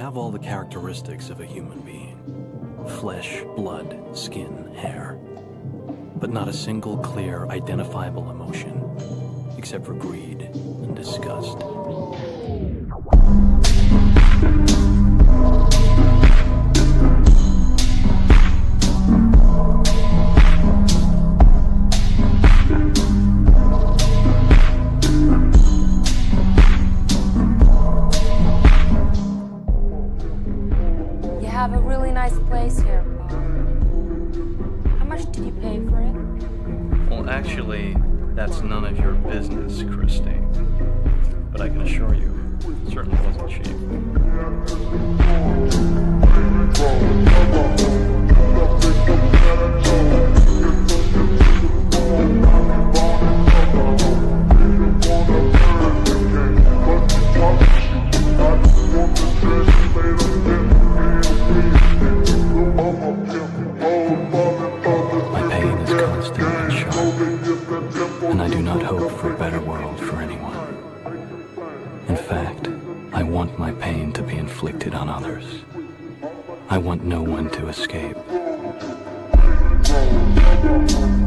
have all the characteristics of a human being. Flesh, blood, skin, hair. But not a single clear, identifiable emotion, except for greed and disgust. You have a really nice place here, Paul. How much did you pay for it? Well, actually, that's none of your business, Christine. But I can assure you, it certainly wasn't cheap. My pain is constant and sharp, and I do not hope for a better world for anyone. In fact, I want my pain to be inflicted on others. I want no one to escape.